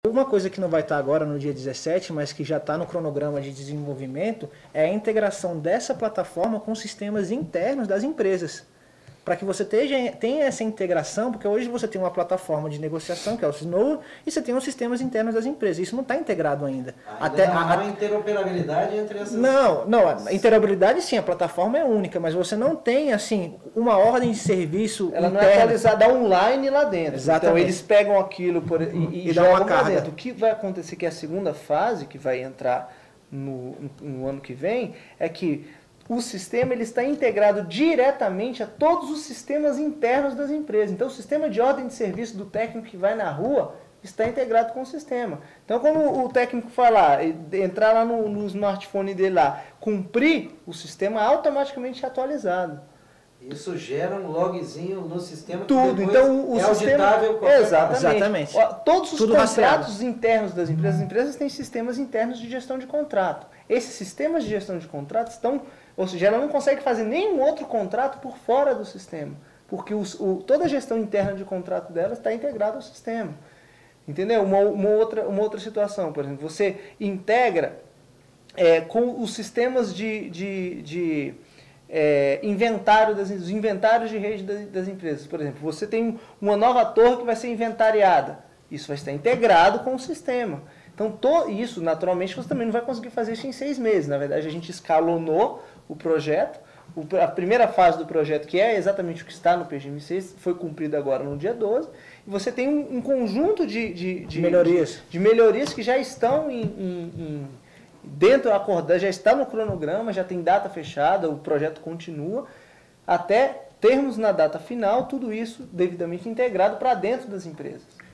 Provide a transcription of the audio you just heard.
Uma coisa que não vai estar agora no dia 17, mas que já está no cronograma de desenvolvimento, é a integração dessa plataforma com sistemas internos das empresas. Para que você tenha essa integração, porque hoje você tem uma plataforma de negociação, que é o Snow, e você tem os sistemas internos das empresas. Isso não está integrado ainda. Ainda não há interoperabilidade entre essas... Não, a interoperabilidade sim, a plataforma é única, mas você não tem assim uma ordem de serviço ela interna. não é atualizada online lá dentro. Exatamente. Então eles pegam aquilo e dão uma jogam pra carga. dentro. O que vai acontecer, que é a segunda fase, que vai entrar no ano que vem, é que o sistema ele está integrado diretamente a todos os sistemas internos das empresas. Então, o sistema de ordem de serviço do técnico que vai na rua está integrado com o sistema. Então, quando o técnico falar, entrar lá no smartphone dele lá, cumprir, o sistema automaticamente é atualizado. Isso gera um logzinho no sistema Tudo. Que então, o sistema... Exatamente. Todos os Tudo contratos rastreado. internos das empresas, as empresas têm sistemas internos de gestão de contrato. Esses sistemas de gestão de contrato estão... Ou seja, ela não consegue fazer nenhum outro contrato por fora do sistema, porque toda a gestão interna de contrato dela está integrada ao sistema. Entendeu? Uma outra situação, por exemplo, você integra com os sistemas de inventário os inventários de rede das empresas. Por exemplo, você tem uma nova torre que vai ser inventariada. Isso vai estar integrado com o sistema. Então, isso, naturalmente, você também não vai conseguir fazer isso em 6 meses. Na verdade, a gente escalonou o projeto. A primeira fase do projeto, que é exatamente o que está no PGM6, foi cumprida agora no dia 12. E você tem um conjunto de melhorias que já estão dentro da acordada, já está no cronograma, já tem data fechada, o projeto continua, até termos na data final tudo isso devidamente integrado para dentro das empresas.